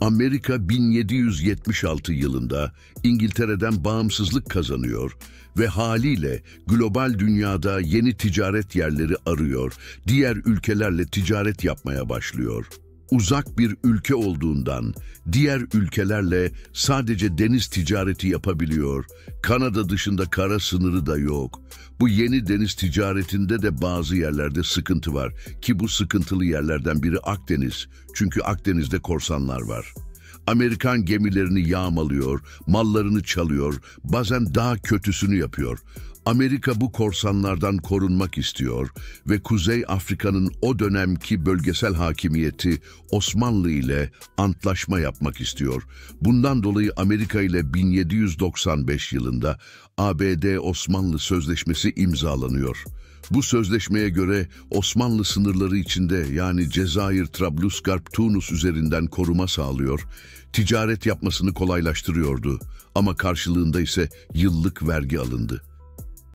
Amerika 1776 yılında İngiltere'den bağımsızlık kazanıyor ve haliyle global dünyada yeni ticaret yerleri arıyor, diğer ülkelerle ticaret yapmaya başlıyor. Uzak bir ülke olduğundan diğer ülkelerle sadece deniz ticareti yapabiliyor. Kanada dışında kara sınırı da yok. Bu yeni deniz ticaretinde de bazı yerlerde sıkıntı var ki bu sıkıntılı yerlerden biri Akdeniz. Çünkü Akdeniz'de korsanlar var. Amerikan gemilerini yağmalıyor, mallarını çalıyor, bazen daha kötüsünü yapıyor. Amerika bu korsanlardan korunmak istiyor ve Kuzey Afrika'nın o dönemki bölgesel hakimiyeti Osmanlı ile antlaşma yapmak istiyor. Bundan dolayı Amerika ile 1795 yılında ABD-Osmanlı Sözleşmesi imzalanıyor. Bu sözleşmeye göre Osmanlı sınırları içinde yani Cezayir, Trablusgarp, Tunus üzerinden koruma sağlıyor, ticaret yapmasını kolaylaştırıyordu ama karşılığında ise yıllık vergi alındı.